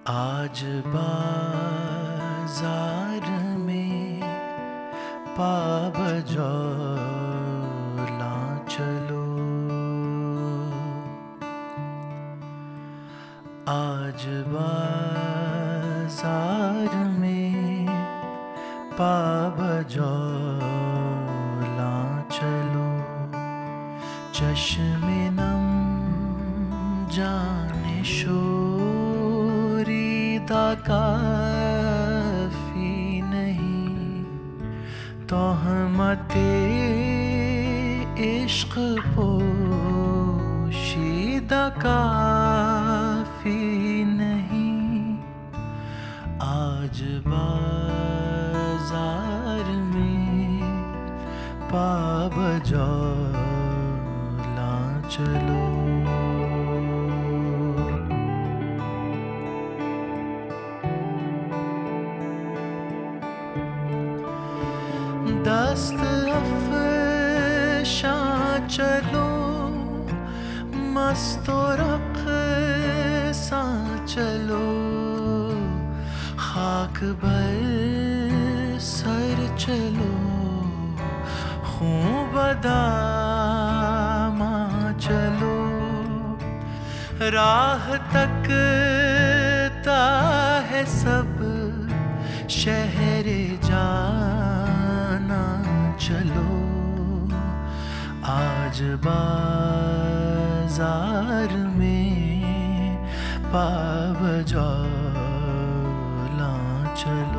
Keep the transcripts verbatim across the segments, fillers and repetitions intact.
आज बाजार में पाबजौला चलो, आज बाजार में पाबजौला चलो, चश्मे नम जाने शोरीदा काफी नहीं, तोहमते इश्क पोशीदा काफी नहीं। आज बाजार में पाबजौला चलो, दस्त अफ़शां चलो, मस्तो रक़्सां चलो, खाक भर सर चलो, खूं बदामा चलो, राह तकता है सब शहरे जाना चलो, आज बाजार में पाबजौला चलो।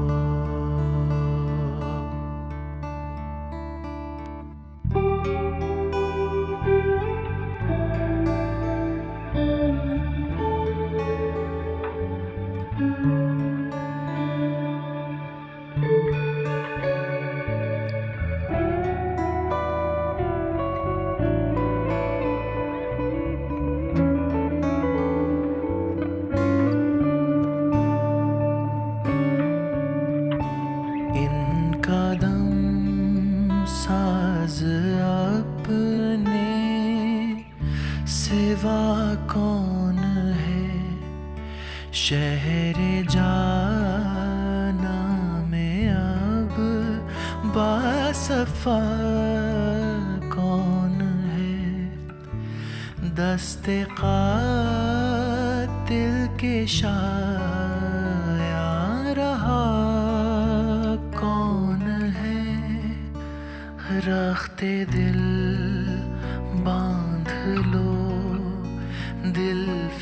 कौन है शहर जाना में अब बासफा कौन है, दस्ते कातिल के शाया रहा कौन है, रखते दिल बांध लो, दिल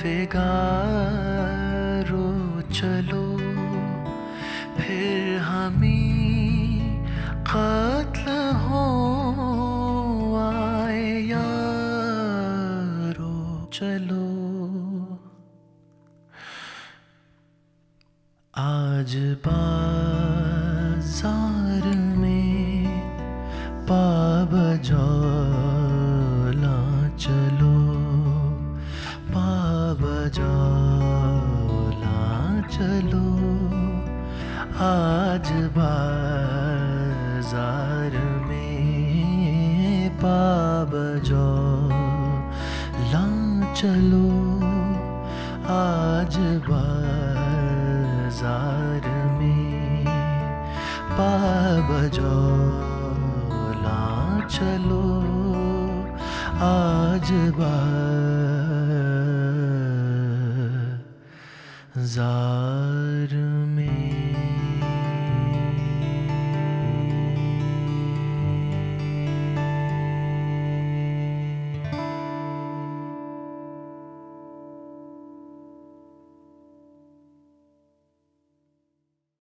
फिगारो चलो, फिर हमी क़त्ल हो आए यारो चलो। आज बाजार में पाबजौला चलो, पाबजौला चलो, आज बाजार में पाबजौला चलो, आज बाजार में पाबजौला चलो, आज बाजार में।